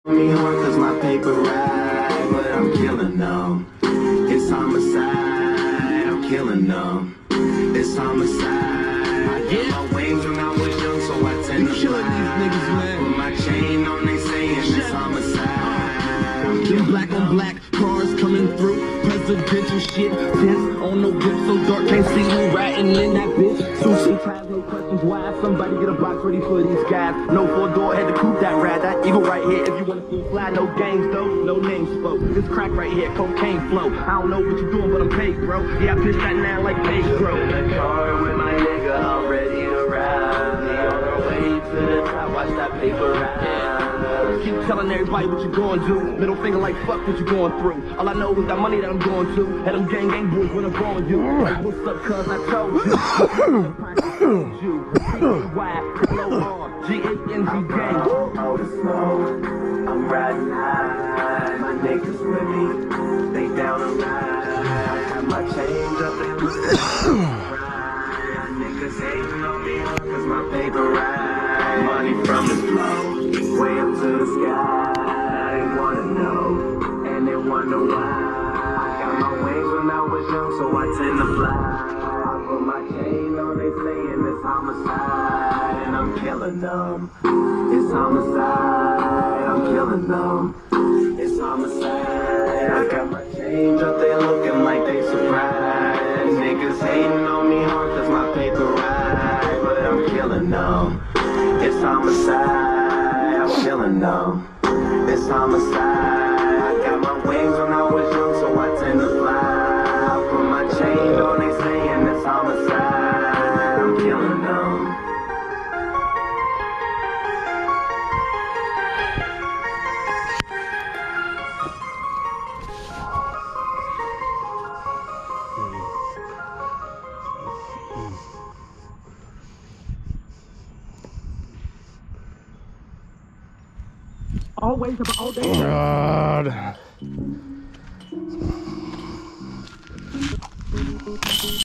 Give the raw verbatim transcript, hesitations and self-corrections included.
Me hard cause my paper right, but I'm killing them. It's homicide, I'm killing them. It's homicide. I get my wings when I was young, so I tend to fly. Put my chain on, they saying it's homicide. I'm killing black on black cars coming through. Presidential shit, tense on no grip, so dark can't see me riding in that bitch. Sushi ties, no questions why. Somebody get a box ready for these guys. No four door, had to coupe that ride. That eagle right here, if you wanna see fly, no games though, no names spoke. This crack right here, cocaine flow. I don't know what you doing, but I'm paid, bro. Yeah, I pitch that now like page, bro. In the car with my nigga, I'm ready to ride. We on our way to the top, watch that paper ride. Keep telling everybody what you going to. Middle finger like fuck what you going through. All I know is that money that I'm going to. Had them gang gang boys when I'm going you. Like what's up cuz I told you. G A N G gang. Oh the smoke, I'm riding high. My niggas with me, they down the ride. I have my change up and niggas hating on me cause my paper ride. Money from the flow, way up to the sky. They wanna know, and they wonder why. I got my wings when I was young, so I tend to fly. I put my chain on, they saying it's homicide, and I'm killing them. It's homicide, I'm killing them. It's homicide. I got my change up, they looking like they surprised. Niggas hating on me hard cause my paper ride, but I'm killing them. It's homicide, I'm killing them. It's homicide. I got my wings when I was young, so I tend to fly. I put my chain on, they saying it's homicide. I'm killing them. Always about all day. God.